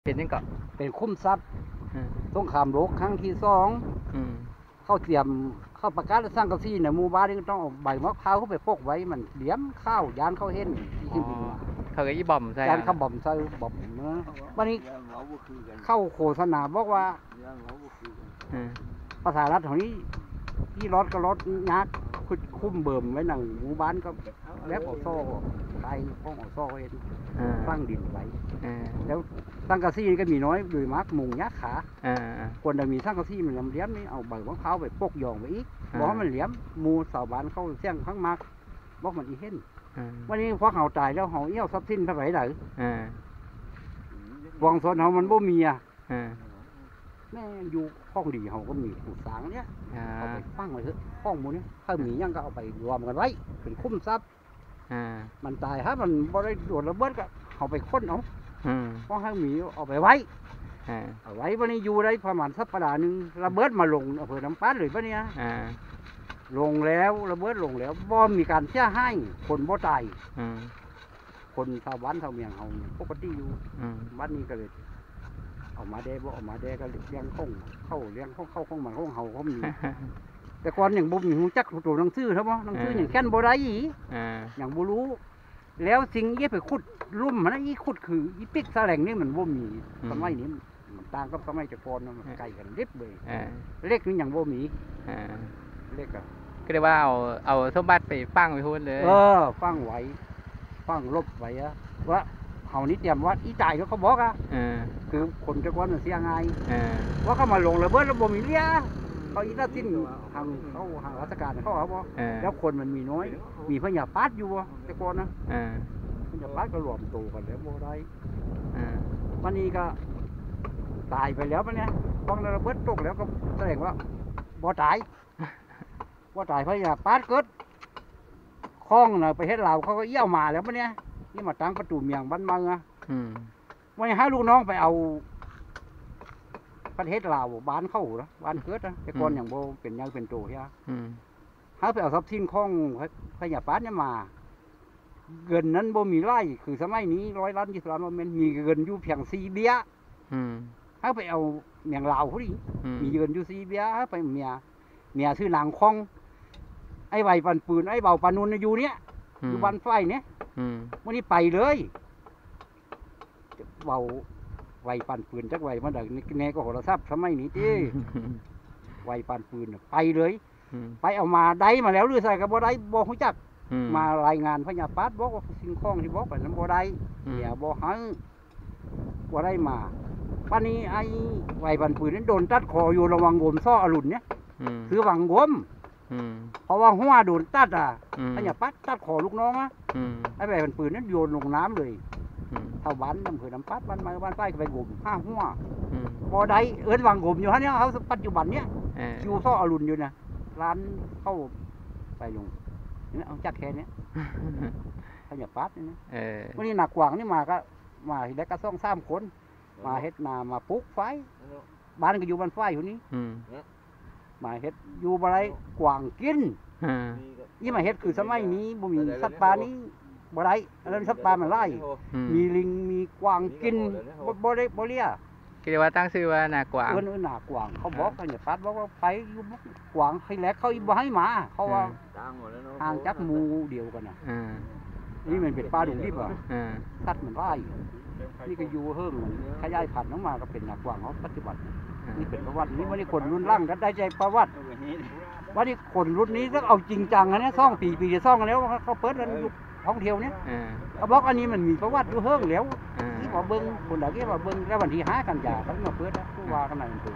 เป็นยังก็เป็นคุ้มทรัพย์สงครามโลกครั้งที่2เข้าเตรียมเข้าประกาศสร้างกระซี่เนี่ยหมู่บ้านนี่ต้องเอาใบมะพร้าวเข้าไปพกไว้มันเลี้ยมข้าวยานเขาเห็นที่บินมาเขาก็ยี่บอมใช่ยานเขาบ่มใส่บ่มเนาะวันนี้เข้าโฆษณาบอกว่าภาษารัฐของนี้ที่รถก็รถยักษ์คุ้มเบิ่มไว้หนังหมู่บ้านก็แล้วเอาโซ่ไทยพ้องเอาโซ่ไว้ตั้งดินไว้แล้วตั้งกระซี่ก็มีน้อยโดยมากมุงยักษ์ขาคนจะมีตั้งกระซี่มันเลี้ยมนี่เอาใบมะพร้าวไปปกยองไว้อีกบอกมันเลี้ยมมูสาวบ้านเขาเสี่ยงข้างมากบอกมันอีเห็นวันนี้พอเขาตายแล้วเขาเอี้ยวทรัพย์สินเท่าไหร่เลยวงสนเขามันบ่มีแม่อยู่ห้องดีเขาก็มีผูสางเนี้ยเอาไปฟังไว้เถอะห้องมูนี้ถ้ามียังก็เอาไปรวมกันไว้เป็นคุ้มทรัพย์มันตายฮะมันบ่ได้โดนระเบิดก็เอาไปค้นเอาเพราะให้มีเอาไปไว้เอาไว้วันนี้อยู่ได้ประมาณสัปดาห์นึงระเบิดมาลงอำเภอน้ำปานเลยปะเนี่ยลงแล้วระเบิดลงแล้วบ่มีการเสียให้คนบ่ตายคนชาวบ้านชาวเมียงเขาปกติอยู่บ้านนี้ก็เลยเอามาแดบ่เอามาแดก็เลี้ยงคงเข้าเลี้ยงเข้าคงมันคงเฮาเขามีแต่ก่อนอย่างบ่มีหูจักตัวหนังสือครับบ่หนังสืออย่างแค่นบ่ได้อย่างบ่รู้แล้วสิ่งที่ไปขุดลุ่มมันอีขุดคืออีปิกแสลงนี่มันบ่มีสมัยนี้มันต่างกับสมัยแต่ก่อนมันใกล้กันเล็บเลยเล็กนี่อย่างบ่มีเล็กอ่ะก็เรียกว่าเอาสมบัติไปฟังไปพูดเลยฟังไว้ฟังลบไว้อะว่าเฮานี่เตรียมว่าอีตายเขาบอกอ่ะคือคนแต่ก่อนมันเสียง่ายว่าเขามาลงระเบิดแล้วบ่มีเลี้ยเขาอีน่าสิ้นทางเขาทางราชการเขาบ่แล้วคนมันมีน้อยมีพญาปาดอยู่บ่แต่ก่อนนะพญาปาดก็รวมตัวกันแล้วบ่ได้วันนี้ก็ตายไปแล้วมันเนี่ยฟังระเบิดตกแล้วก็แสดงว่าบ่ตายพญาปาดเกิดคล้องน่ะไปเฮ็ดลาวเขาก็เอี้ยวมาแล้วมันเนี่ยนี่มาตั้งประตูเมียงบ้านเมืองอ่ะวันนี้หาลูกน้องไปเอาประเทศลาวบ้านเข้าเหรอบ้านเกิดนะแต่ก่อนอย่างโบเป็นยังเป็นตัวใช่ไหมหาไปเอาทรัพย์สินของพญาปาดเนี่ยมาเงินนั้นโบมีไร่คือสมัยนี้100 ล้าน20 ล้านมันมีเงินอยู่เพียง4 เบี้ยหาไปเอาเมียงลาวเขาดิมีเงินอยู่4 เบี้ยหาไปเมียชื่อนางคองไอ้ใบปันปืนไอ้เบาปานุนอยู่เนี้ยอยู่บ้านไฟเนี้ยวันนี้ไปเลยเบาไวปันปืนจักไวมันดังแน่ก็โหราทรัพย์สมัยนี้ที่ไวปันปืนไปเลยไปเอามาได้มาแล้วหรือใส่กับบ่ได้บ่ฮู้จักมารายงานพญาปาดบอกว่าสิ่งของที่บอกไปนั้นบ่ได้เนี่ยบ่ให้บ่ได้มาป่านนี้ไอ้ไวปันปืนนั้นโดนตัดคออยู่ระวังงมซ้ออรุณเนี่ยคือวังงมเพราะว่าหัวโดนตัดพญาปาดตัดคอลูกน้องไอ้ไวปันปืนนั้นโยนลงน้ำเลยเท่าบ้านน้ำเผือน้ำปัดบ้านมาบ้านใต้ก็ไปงม5 หัวบ่ได้เอิ้นวังงมอยู่ฮะเนี่ยเขาปัจจุบันเนี่ยอยู่ซ้ออรุณอยู่นะร้านเข้าไปลงนี่เอาจักแค่นี้พญาปาดนี่นะวันนี้หนักกว่างนี่มาก็มาแล้วก็2-3 คนมาเฮ็ดมาปลูกไฟบ้านก็อยู่บ้านไฟอยู่นี้มาเฮ็ดอยู่บ่ได้กว่างกินนี่มาเฮ็ดคือสมัยนี้บ่มีสัตว์ป่านี้บ่ได้อันนั้นสัตว์ป่ามันไล่มีลิงมีกวางกินบ่ได้บ่เลี้ยก็เรียกว่าตั้งชื่อว่าหน้ากวางหน้ากวางเขาบอกกันเนี่ยปัดบอกว่าไปอยู่กวางให้แลกเขาบ่ให้มาเขาว่าห่างจากหมู่เดียวกันน่ะนี่มันเป็นป่าดงดิบอ่ะสัตว์มันไล่นี่ก็อยู่เฮิ่งขยายพันธุ์ออกมาก็เป็นหน้ากวางเขาปัจจุบันนี่เป็นประวัตินี้วันนี้คนรุ่นล่างก็ได้ใจประวัติวันนี้คนรุ่นนี้ต้องเอาจริงจังนะเนี่ย2 ปีจะ2แล้วเขาเปิดกันท่องเที่ยวเนี่ยเขาบอกอันนี้มันมีประวัติอยู่เฮิ่งแล้วที่ว่าเบิ้งคนใดที่ว่าเบิ้งแล้ววันที่5 กันยาเขามาเปิดนะผู้ว่ากันไหนตัว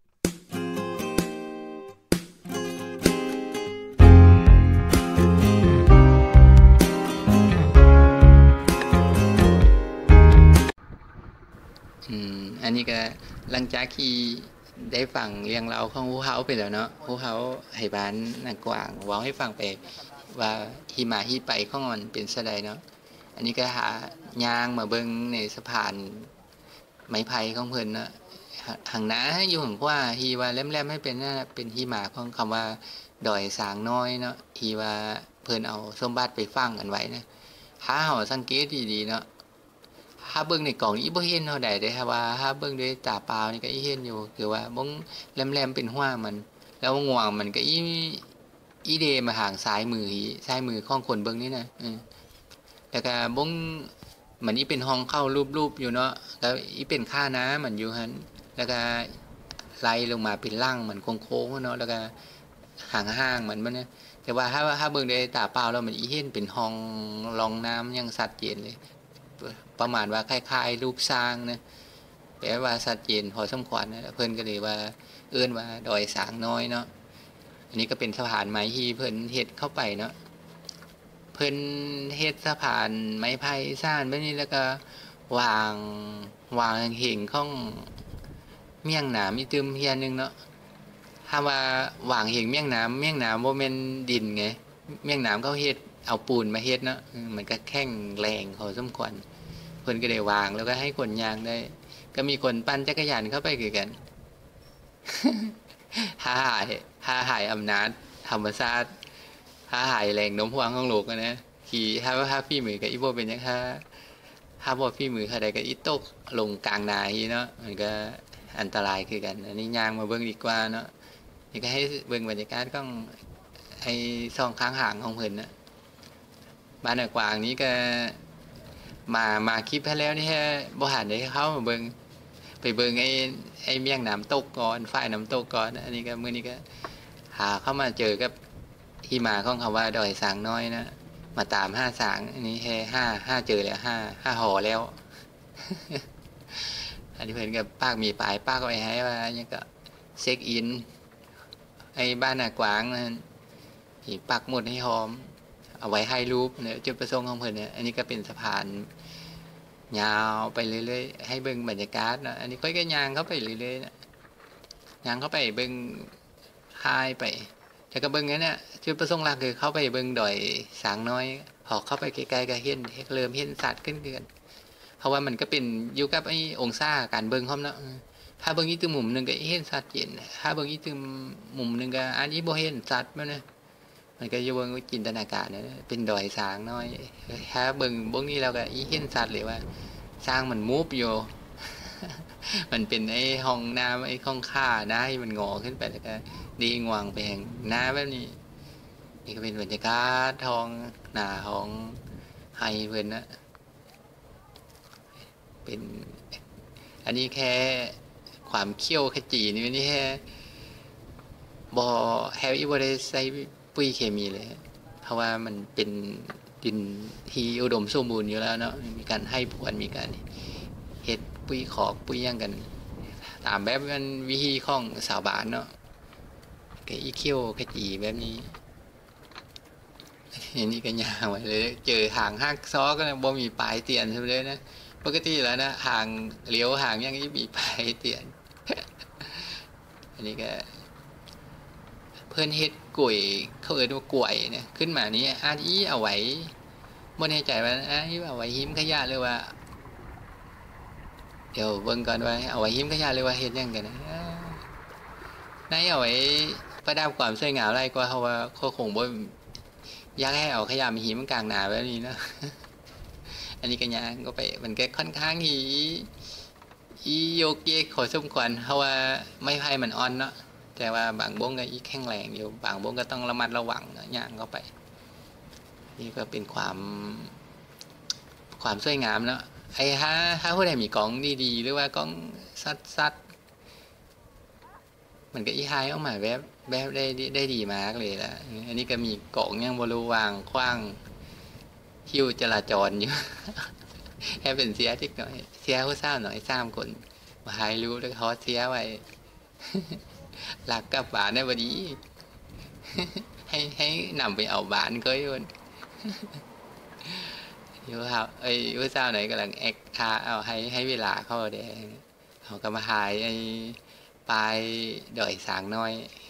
อันนี้ก็หลังจากที่ได้ฟังเรื่องราวของฮู้เฮาไปแล้วเนาะฮู้เฮาให้บ้านนากวางเว้าให้ฟังไปว่าที่มาที่ไปของมันเป็นซะใดเนาะอันนี้ก็หาย่างมาเบิ่งในสะพานไม้ไผ่ของเพิ่นเนาะหางนาอยู่ของว่าที่ว่าแหลมๆให้เป็นน่ะเป็นที่มาของคำว่าดอยสางน้อยเนาะที่ว่าเพิ่นเอาสมบัติไปฝังกันไว้นะถ้าเฮาสังเกตดีๆเนาะ เฮถ้าเบิ่งในกล่องนี้บ่เห็นเท่าใดเด้ถ้าว่าถ้าเบิ่งด้วยตาเปล่านี่ก็อีเห็นอยู่คือว่าบงแหลมๆเป็นหัวมันแล้วง่วงมันก็อีเดมาห่างซ้ายมือของคนเบิ่งนี่นะแล้วก็บงมันนี่เป็นห้องเข้ารูปอยู่เนาะแล้วอีเป็นค่าน้ำมันอยู่หั่นแล้วก็ไล่ลงมาเป็นร่างมันโค้งๆเนาะแล้วก็ห่างๆมันเนี่ยแต่ว่าถ้าเบิ่งด้วยตาเปล่าแล้วมันอีเห็นเป็นห้องรองน้ำยังชัดเจนเลยประมาณว่าคล้ายๆรูปสร้างนะแปลว่าชัดเจนพอสมควรนะเพิ่นก็เลยว่าเอิ้นว่าดอยสางน้อยเนาะอันนี้ก็เป็นสะพานไม้ที่เพิ่นเฮ็ดเข้าไปเนาะเพิ่นเฮ็ดสะพานไม้ไผ่สร้างแบบนี้แล้วก็วางเหงของเมี่ยงหนามอีตึมเฮียนึงเนาะถ้าว่าวางเหงเมี่ยงหนามบ่แม่นดินไงเมี่ยงหนามเขาเฮ็ดเอาปูนมาเฮ็ดเนาะมันก็แข็งแรงพอสมควรเพิ่นก็ได้วางแล้วก็ให้คนย่างได้ก็มีคนปั่นจักรยานเข้าไปคือกันหายอำนาจธรรมชาติหายแรงโน้มถ่วงของโลกนะขี่ถ้าพี่มือกับอีโบเป็นยังถ้าบ่พี่มือใดก็อีตกลงกลางนาอีเนาะมันก็อันตรายคือกันอันนี้ย่างมาเบิ่งดีกว่าเนาะนี่ก็ให้เบิ่งบรรยากาศของไอ้ซ่องข้างห่างของเพิ่นนะบ้านกวางนี้ก็มาคลิปให้แล้วนี่แค่บ่หันได้เข้ามาเบิ่งไปเบิ่งไอ้เมี่ยงน้ำตกก่อนฝ่ายน้ำตกก่อนอันนี้ก็มื้อนี้ก็หาเข้ามาเจอกับที่มาของคำว่าดอยสางน้อยนะมาตาม5สางอันนี้แค่5เจอแล้ว5ห่อแล้ว อันนี้เพิ่นก็ปากมีปลายปากไว้ให้ว่าหยังก็เช็คอินไอ้บ้านนากวางนั่นที่ปักหมุดให้หอมเอาไว้ให้รูปเนี่ยจุดประสงค์ของเพิ่นเนี่ยอันนี้ก็เป็นสะพานยาวไปเรื่อยๆให้เบิ่งบรรยากาศนะอันนี้ค่อยก็ย่างเข้าไปเรื่อยๆนะย่างเข้าไปเบิ่งค่ายไปแล้วก็เบิ่งนั้นน่ะจุดประสงค์หลักคือเข้าไปเบิ่งดอยสางน้อยพอเข้าไปใกล้ๆก็เริ่มเห็นสัตว์ขึ้นเดือนเพราะว่ามันก็เป็นอยู่กับไอ้องศาการเบิ่งพร้อมเนาะถ้าเบิ่งอีกตึมมุมนึงก็เห็นสัตว์เจนถ้าเบิ่งอีกตึมมุมนึงก็อาจสิบ่เห็นสัตว์แม่นนะมันก็อยู่เบิ่งจินตนาการนะเป็นดอยสางน้อยถ้าเบิ่งพวกนี้แล้วก็อีเห็นสัตว์เลยว่าสร้างมันมูฟอยู่ มันเป็นไอ้ห้องน้ำไอ้ห้องค่านะให้มันงอขึ้นไปแล้วก็ดีงวงไปแห่งหน้าแบบนี้นี่ก็เป็นบรรยากาศทองหน้าของไฮเพิ่นนะเป็นอันนี้แค่ความเขี้ยวขจีนี่แค่บ่แฮวอีบ่ได้ใส่ปุ๋ยเคมีเลยเพราะว่ามันเป็นดินที่อุดมสมบูรณ์อยู่แล้วเนาะมีการให้พรวนมีการเฮ็ดปุ๋ยขอกปุ๋ยหยังกันตามแบบมันวิธีของชาวบ้านเนาะก็อีเขี้ยวขจีแบบนี้อันนี้ก็ยาวไว้เลยเจอหางฮักซอก็บ่มีปลายเตียนใช่มั้ยนะปกติแล้วนะหางเลี้ยวหางยังสิมีปลายเตียน อันนี้ก็เพิ่นเฮ็ดกล้วยเขาเอิ้นว่ากล้วยเนี่ยขึ้นมานี้อาจอีเอาไว้บ่แน่ใจว่าเอาไว้หิมขยะหรือว่าเดี๋ยวเบิ่งก่อนว่าเอาไว้หิมขยะหรือว่าเฮ็ดหยังกันนะในเอาไว้ประดับความสวยงามอะไรกว่าเพราะว่าเขาคงบ่อยากให้เอาขยะมาหิมกลางนาแบบนี้นะ อันนี้ก็ย่างก็ไปมันก็ค่อนข้างโยกเยกขอสมควรเพราะว่าไม้ไผ่มันอ่อนเนาะแต่ว่าบางบ้งก็อีแข็งแรงอยู่บางบ้งก็ต้องระมัดระวังย่างเข้าไปนี่ก็เป็นความสวยงามเนาะไอ้ถ้าผู้ใดมีกล้องดีๆหรือว่ากล้องซัดมันก็อีไฮออกมาแบบได้ดีมากเลยล่ะอันนี้ก็มีกล้องยังบ่รู้วางขว้างหิ้วจราจรอยู่ ให้เป็นเสียทิกหน่อยเสียผู้สาวหน่อย3คนมาให้รู้แล้วเขาเสียไว้ หลักกับบ้านได้บ่ดี ให้นำไปเอาบ้านก็อยู่อยู่ครับผู้สาวไหนกำลังแอคท่าเอาให้เวลาเขาได้เขาก็มาหายไอ้ปลายดอยสางน้อย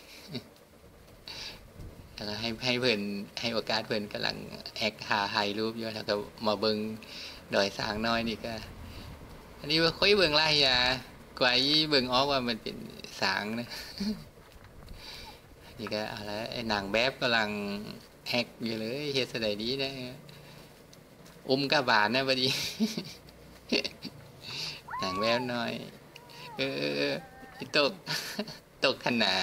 แล้วก็ให้เพิ่นให้โอกาสเพิ่นกำลังแอคถ่ายรูปอยู่แล้วก็มาเบิ่งดอยสางน้อยนี่ก็อันนี้ว่าค่อยเบิ่งไล่ยากว่าอีเบิ่งออกว่ามันเป็นสางนะ นี่ก็อะไรไอ้นางแบบกำลังแอคอยู่เลยเฮ็ดซะได้ดีนะกะบาทนะบัดนี้หางแววน้อยตกตกขนา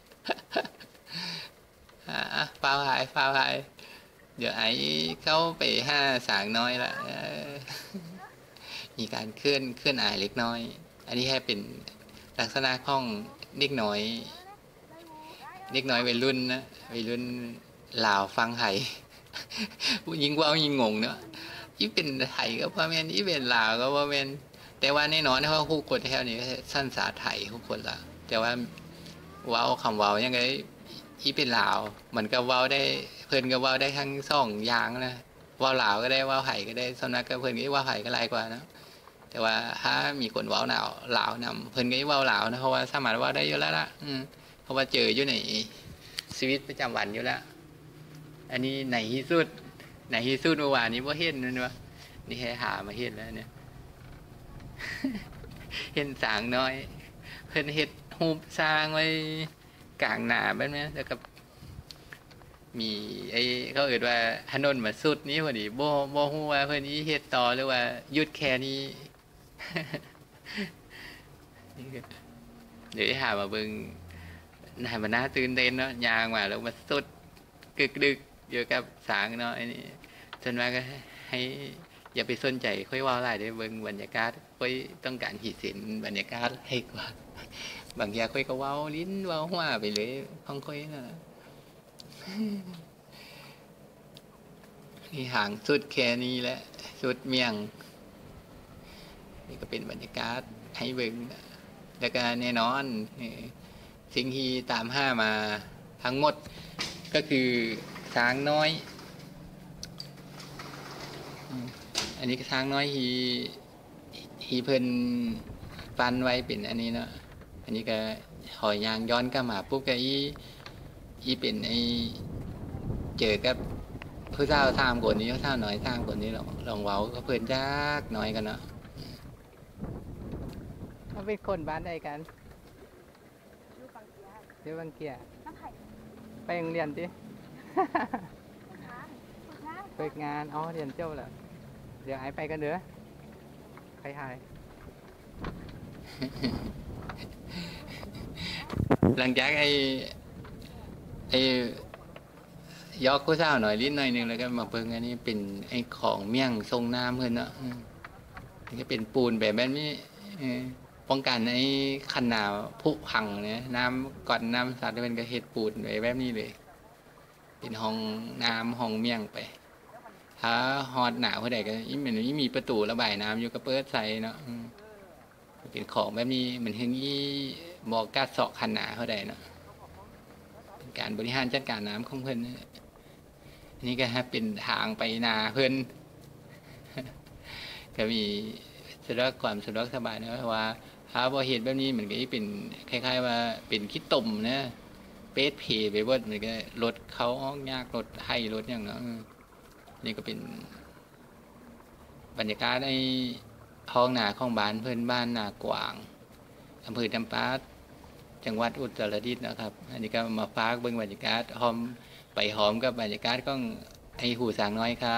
ฟ้าหายเดี๋ยวไอ้เข้าไป5 สางน้อยละมีการเคลื่อนอายเล็กน้อย อันนี้ให้เป็นลักษณะของเด็กน้อยวัยรุ่นนะวัยรุ่นลาวฟังไทยยิงว่ายิงงงเนาะยี่เป็นไทยก็พ่อแม่นยี่เป็นลาวก็พ่อแม่นแต่ว่าแน่นอนเพราะคู่คนแถวนี้สั้นสาไทยคู่คนละแต่ว่าว้าวคำว้าวยังไงยี่เป็นลาวมันก็ว้าวได้เพิ่นก็ว้าวได้ทั้ง2 อย่างนะว้าวลาวก็ได้ว้าวไทยก็ได้สำนักก็เพิ่นก็ว้าวไทยก็หลายกว่านะแต่ว่าถ้ามีคนว้าวลาวนำเพิ่นก็ว้าวลาวนะเพราะว่าสามารถว้าวได้อยู่แล้วล่ะเพราะว่าเจออยู่ในชีวิตประจำวันอยู่แล้วอันนี้ไหนที่สุดเมื่อวานนี้ว่าเห็นนั่นวะนี่ให้หามาเห็นแล้วเนี่ย เห็นสางน้อยเพิ่นเฮ็ดรูปสร้างไว้กลางหน้าแบบนี้แล้วก็มีไอ้เขาเอ่ยว่าถนนมาสุดนี้พอดีบ่ฮู้ว่าเพิ่นสิเฮ็ดต่อหรือว่าหยุดแค่นี้ เดี๋ยวหามาเบิ่งให้มันน่าตื่นเต้นเนาะยางมาแล้วมาสุดกึกดึกอยู่กับสางเนาะอันนี้ส่วนมากก็ให้อย่าไปสนใจค่อยว่าหลายเด้เบิ่งบรรยากาศค่อยต้องการหิสินบรรยากาศให้กว่าบางอย่างค่อยก็เว้าลิ้นเว้าหัวไปเลยของค่อยน่ะนี่ห่างสุดแค่นี้แหละสุดเมียงนี่ก็เป็นบรรยากาศให้เบิ่งแล้วก็แน่นอนสิ่งที่ตามห้ามาทั้งหมดก็คือช้างน้อยอันนี้ก็ช้างน้อยฮีเพิ่นฟันไว้เป็นอันนี้เนาะอันนี้ก็หอยยางย้อนกลับมาปุ๊บก็อีเป็นไอเจอกับผู้สาว3 คนนี้ผู้สาวน้อย3 คนนี้ลองเว้าก็เพิ่นจักน้อยกันเนาะเขาเป็นคนบ้านใดกันอยู่บางเกียไปโรงเรียนดิฝึกงานอ๋อเรียนจบแล้วเดี๋ยวไอ้ไปกันเด้อใครหาย หลังจากไอ้ยอกผู้สาวหน่อยลิ้นหน่อยนึงแล้วก็มาเบิ่งอันนี้เป็นไอ้ของเมี่ยงทรงน้ำเพิ่นเนาะนี่ก็เป็นปูนแบบนี้ป้องกันไอ้คันหนาวผุพังเนี่ยน้ำก่อนน้ำสัตว์เป็นก็เฮ็ดปูนไว้แบบนี้เลยเป็นห้องน้ำห้องเมี่ยงไปถ้าฮอดหนาวเท่าใดก็มันมีประตูระบายน้ำอยู่ก็เปิดใส่เนาะเป็นของแบบนี้เหมือนเฮงยี่บอกกาดเสาะคันหนาเท่าใดเนาะเป็นการบริหารจัดการน้ำของเพิ่นอันนี้ก็เป็นทางไปนาเพิ่น ก็มีสะดวกความสะดวกสบายนะเพราะว่าถ้าบ่เฮ็ดแบบนี้มันก็เป็นคล้ายๆว่าเป็นขี้ตุ่มนะเป็ดเพไปเบิดมันก็รถเข้าออกยากรถให้รถอย่างเนาะนี่ก็เป็นบรรยากาศในท้องนาของบ้านเพิ่นบ้านนากวางอำเภอจำปาจังหวัดอุตรดิตถ์นะครับอันนี้ก็มาฝากเบิ่งบรรยากาศหอมกับบรรยากาศของไอ้หูสางน้อยครับ